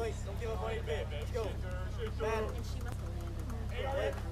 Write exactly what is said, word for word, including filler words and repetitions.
Boys, don't give up on your bit. Let's go. Man. And she must have landed that.